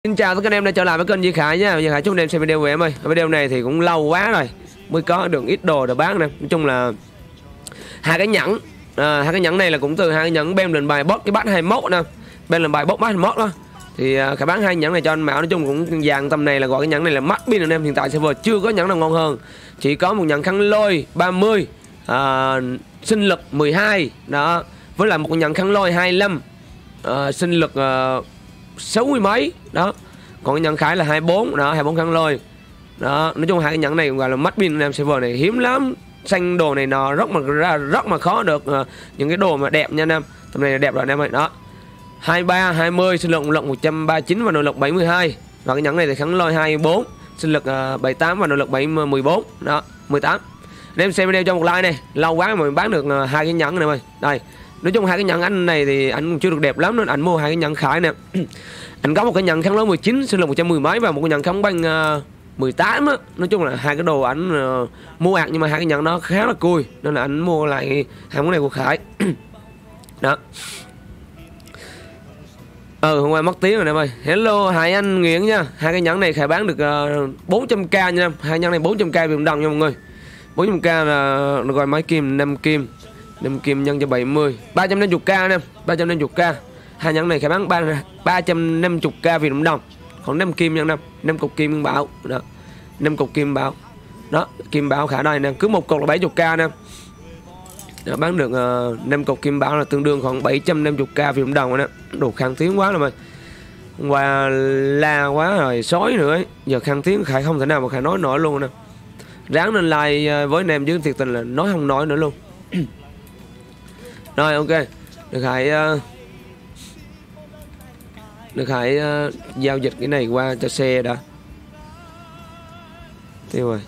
Xin chào tất cả anh em đã trở lại với kênh Duy Khải nha. Duy Khải chúc anh em xem video của em ơi. Video này thì cũng lâu quá rồi mới có được ít đồ để bán nè. Nói chung là hai cái nhẫn, hai cái nhẫn này là cũng từ hai cái nhẫn bem lần bài bot cái bát 21 nè. Bem lần bài bot bát 21 đó. Thì Khải bán hai nhẫn này cho anh Mạo, nói chung cũng vàng tầm này là gọi cái nhẫn này là mắt pin anh em. Hiện tại server chưa có nhẫn nào ngon hơn. Chỉ có một nhẫn khăn lôi 30, sinh lực 12 đó, với lại một nhẫn khăn lôi 25, sinh lực 60 mấy đó. Còn cái nhẫn Khải là 24 đó, 24 khăn lôi đó. Nói chung hai cái nhẫn này gọi là mắt pin anh em. Server này hiếm lắm, xanh đồ này nó rất mà khó được những cái đồ mà đẹp nha anh em. Tầm này là đẹp rồi anh em ơi đó. 23 20 sinh lực 139 và nội lực 72. Và cái nhẫn này thì kháng lôi 24, sinh lực 78 và nội lực 14 đó, 18. Anh em xem video cho một like này, lâu quá mà mình bán được hai cái nhẫn này ơi. Đây, nói chung hai cái nhẫn anh này thì anh cũng chưa được đẹp lắm nên anh mua hai cái nhẫn Khải nè. Anh có một cái nhẫn kháng lôi 19, sinh lực 110 mấy và một cái nhẫn kháng banh 18 á. Nói chung là hai cái đồ anh mua ạc, nhưng mà hai cái nhẫn nó khá là cùi nên là anh mua lại hai món này của Khải. Đó. Hôm qua mất tiếng rồi em ơi. Hello Hải Anh Nguyễn nha. Hai cái nhẫn này Khải bán được 400k nha em. Hai nhẫn này 400k Việt đồng nha mọi người. 400k là gọi máy kim 5 kim. 5 kim nhân cho 70, 350k nè, 350k. Hai nhẫn này Khải bán 350k Việt đồng. Còn 5 kim nhân 5 cục kim bảo đó. 5 cục kim bảo. Đó, kim bảo Khải đây nè, cứ một cục là 70k nè. Đó, bán được 5 cục kim bảo là tương đương khoảng 750k Việt đồng nè. Đồ khang tiếng quá rồi mày. Hôm qua la quá rồi, sói nữa ấy. Giờ khang tiếng Khải không thể nào mà Khải nói nổi luôn nè. Ráng lên like với anh em chứ thiệt tình là nói không nói nữa luôn. Rồi ok, được Khải giao dịch cái này qua cho xe đã. Tiêu rồi.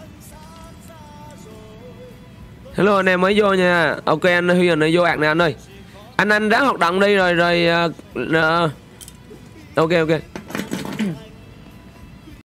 Hello anh em mới vô nha. Ok anh Huy anh vô ạc nè anh ơi. Anh ráng hoạt động đi rồi ok.